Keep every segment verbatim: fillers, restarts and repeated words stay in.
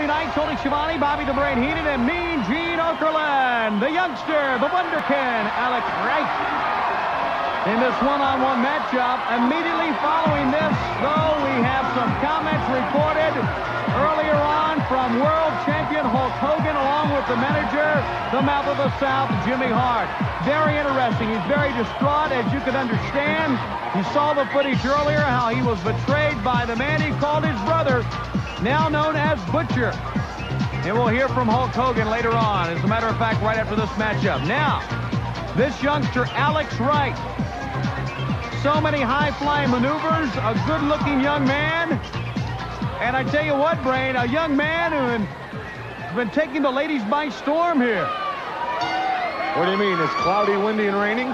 night, Tony Schiavone, Bobby the Brain Heenan, and Mean Gene Okerlund. The youngster, the wonderkin, Alex Wright. In this one-on-one matchup, immediately following this, though, we have some comments recorded earlier on from world champion Hulk Hogan, along with the manager, the mouth of the South, Jimmy Hart. Very interesting. He's very distraught, as you can understand. You saw the footage earlier, how he was betrayed by the man he called his brother, now known as Butcher. And we'll hear from Hulk Hogan later on, as a matter of fact, right after this matchup. Now, this youngster, Alex Wright. So many high-flying maneuvers, a good-looking young man. And I tell you what, Brain, a young man who has been taking the ladies by storm here. What do you mean? It's cloudy, windy, and raining?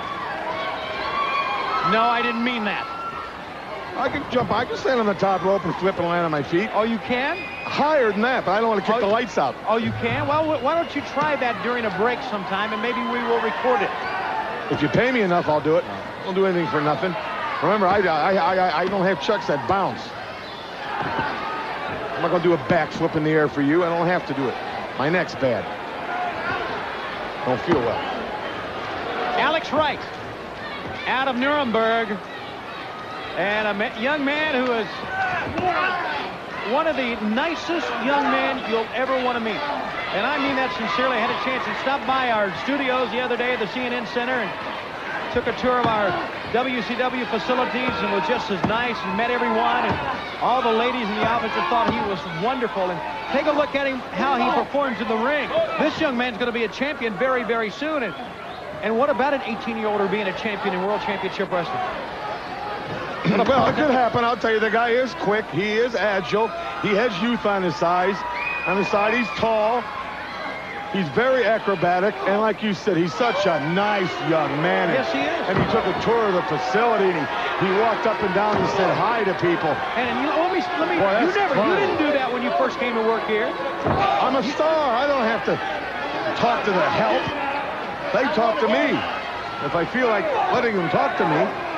No, I didn't mean that. I can jump. I can stand on the top rope and flip and land on my feet. Oh, you can? Higher than that, but I don't want to kick oh, the lights out. Oh, you can? Well, why don't you try that during a break sometime, and maybe we will record it. If you pay me enough, I'll do it. I don't do anything for nothing. Remember, I, I, I, I don't have chucks that bounce. I'm not going to do a backflip in the air for you. I don't have to do it. My neck's bad. Don't feel well. Alex Wright, out of Nuremberg, and a ma young man who is one of the nicest young men you'll ever want to meet. And I mean that sincerely. I had a chance to stop by our studios the other day at the C N N Center and took a tour of our W C W facilities and was just as nice and met everyone. And all the ladies in the office thought he was wonderful. And take a look at him, how he performs in the ring. This young man's going to be a champion very, very soon. And, and what about an eighteen-year-older being a champion in World Championship Wrestling? Well, it could happen. I'll tell you, the guy is quick. He is agile. He has youth on his side. On his side, he's tall. He's very acrobatic, and like you said, he's such a nice young man. Yes, he is. And he took a tour of the facility, and he, he walked up and down and said hi to people. And, and you, let me, let me. Boy, you never, fun. you didn't do that when you first came to work here. I'm a star. I don't have to talk to the help. They talk to me. If I feel like letting them talk to me.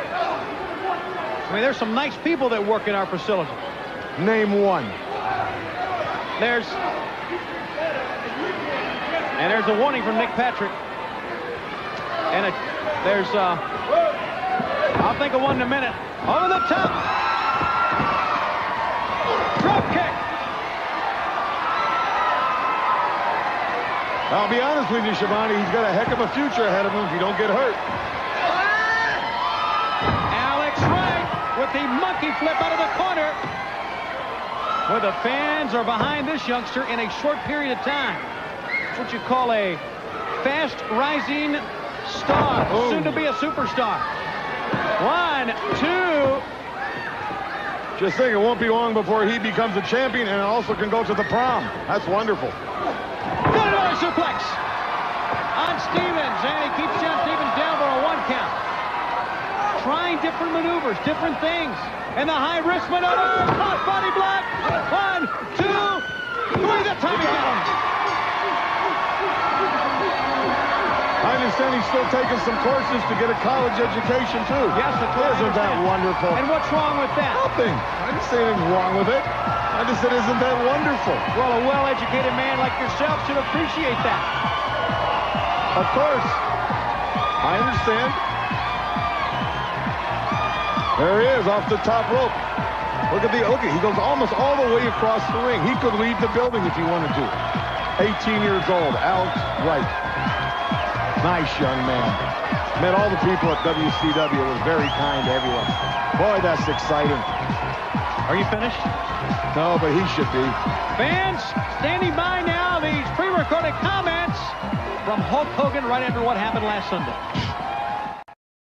I mean, there's some nice people that work in our facility. Name one. There's. And there's a warning from Nick Patrick. And a, there's, uh, I'll think of one in a minute. Over the top. Drop kick. I'll be honest with you, Schiavone, he's got a heck of a future ahead of him if you don't get hurt. Alex Wright with the monkey flip out of the corner. Where the fans are behind this youngster in a short period of time. What you call a fast rising star, Boom. soon to be a superstar. One, two. Just think, it won't be long before he becomes a champion and also can go to the prom. That's wonderful. Got another suplex on Stevens, and he keeps John Stevens down for a one count. Trying different maneuvers, different things, and the high risk maneuver. Cross body block. One, two, three. That's how he got him. I understand he's still taking some courses to get a college education, too. Yes, that's what I Isn't that understand. wonderful? And what's wrong with that? Nothing. I didn't say anything wrong with it. I just said, isn't that wonderful? Well, a well-educated man like yourself should appreciate that. Of course. I understand. There he is, off the top rope. Look at the, look at, he goes almost all the way across the ring. He could leave the building if he wanted to. eighteen years old, Alex Wright. Nice young man. Met all the people at W C W. Was very kind to everyone. Boy, that's exciting. Are you finished? No, but he should be. Fans, standing by now, these pre-recorded comments from Hulk Hogan right after what happened last Sunday.